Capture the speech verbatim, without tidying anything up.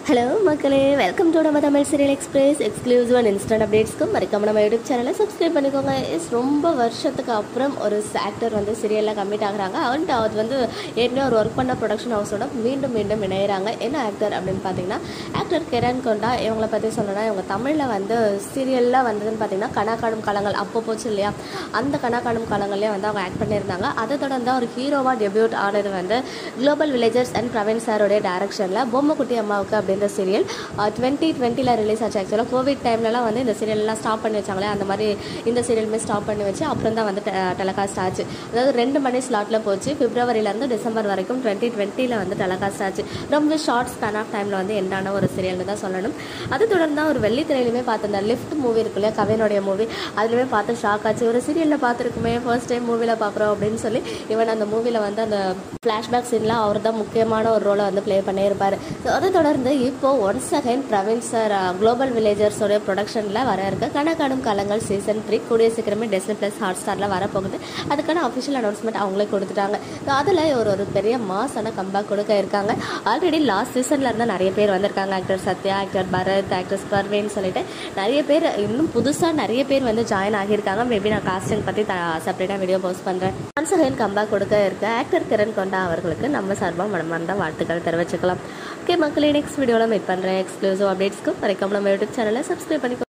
Hello மக்களே, welcome to நம்ம Tamil serial express exclusive and instant அப்டேட்ஸ்க்கும் மறக்காம நம்ம யூடியூப் சேனலை சப்ஸ்கிரைப் பண்ணிக்கோங்க. இஸ் ரொம்ப வருஷத்துக்கு அப்புறம் ஒரு ஆக்டர் வந்து சீரியலில் கம்மிட் ஆகுறாங்க. அண்ட் அது வந்து ஏற்கனவே ஒரு ஒர்க் பண்ண ப்ரொடக்ஷன் ஹவுஸோட மீண்டும் மீண்டும் இணையிறாங்க. என்ன ஆக்டர் அப்படின்னு பார்த்தீங்கன்னா, ஆக்டர் கிரண் கொண்டா. இவங்களை பற்றி சொல்லணும்னா, இவங்க தமிழில் வந்து சீரியலில் வந்ததுன்னு பார்த்தீங்கன்னா கனா காணும் காலங்கள் அப்போ போச்சு இல்லையா, அந்த கனா காணும் காலங்கள்லேயே வந்து அவங்க ஆக்ட் பண்ணியிருந்தாங்க. அதை தொடர்ந்து ஒரு ஹீரோவாக டெபியூட் ஆனது வந்து குளோபல் வில்லேஜர்ஸ் அண்ட் பிரவீன் சாரோடைய டைரக்ஷனில் பொம்மைக்குட்டி அம்மாவுக்கு அப்படின்ற சீரியல் டுவெண்ட்டி டுவெண்ட்டியில் ரிலீஸ் ஆச்சு. ஆக்சுவலாக கோவிட் டைம்லலாம் வந்து இந்த சீரியல்லாம் ஸ்டாப் பண்ணி வச்சாங்களே, அந்த மாதிரி இந்த சீரியலுமே ஸ்டாப் பண்ணி வச்சு அப்புறம் தான் வந்து டெலகாஸ்ட் ஆச்சு. அதாவது ரெண்டு மணி ஸ்லாட்டில் போச்சு. பிப்ரவரியிலேருந்து டிசம்பர் வரைக்கும் டுவெண்ட்டி டுவெண்ட்டியில் வந்து டெலகாஸ்ட் ஆச்சு. ரொம்ப ஷார்ட் ஸ்பேன் ஆஃப் டைமில் வந்து எண்டான ஒரு சீரியல்னு தான் சொல்லணும். அது தொடர்ந்து தான் ஒரு வெள்ளித்திரையிலுமே பார்த்து லிஃப்ட் மூவி இருக்கு இல்லையா, கவினுடைய மூவி, அதுலேயுமே பார்த்து ஷாக் ஆச்சு. ஒரு சீரியலில் பார்த்துருக்குமே, ஃபர்ஸ்ட் டைம் மூவியில் பார்க்குறோம் அப்படின்னு சொல்லி இவன் அந்த மூவியில் வந்து அந்த ஃப்ளாஷ்பேக் சீன்லாம் அவர் தான் முக்கியமான ஒரு ரோலை வந்து ப்ளே பண்ணியிருப்பார். ஸோ அதை தொடர்ந்து இப்போ once again Praveen sir global வில்லேஜர்ஸோட ப்ரொடக்ஷனில் வர இருக்க கனா காணும் காலங்கள் சீசன் த்ரீ கூடிய சீக்கிரமே டிஸ்னி ப்ளஸ் ஹாட் ஸ்டாரில் வரப்போகுது. அதுக்கான அஃபிஷியல் அனௌன்ஸ்மெண்ட் அவங்களே கொடுத்துட்டாங்க. ஸோ அதில் ஒரு ஒரு பெரிய மாசான கம்பேக் கொடுக்க இருக்காங்க. ஆல்ரெடி லாஸ்ட் சீசனில் இருந்தால் நிறைய பேர் வந்திருக்காங்க. Actor Sathya, actor Bharath, actors பர்வேன்னு சொல்லிட்டு நிறைய பேர், இன்னும் புதுசாக நிறைய பேர் வந்து ஜாயின் ஆகியிருக்காங்க. மேபி நான் காஸ்டிங் பற்றி செப்பரேட்டாக வீடியோ போஸ்ட் பண்ணுறேன். ஒன்ஸ் அகைன் கம்பேக் கொடுக்க இருக்க ஆக்டர் கிரண் கொண்டா அவர்களுக்கு நம்ம சார்பாக மனமார்ந்த வாழ்த்துக்கள் தெரிவிச்சுக்கலாம். ஓகே மக்களே, நெக்ஸ்ட் வீடியோவில் மீட் பண்ணுறேன். எக்ஸ்க்ளூசிவ் அப்டேட்ஸ்க்கு மறக்காம நம்ம யூடியூப் சேனலை சப்ஸ்கிரைப் பண்ணிக்கோ.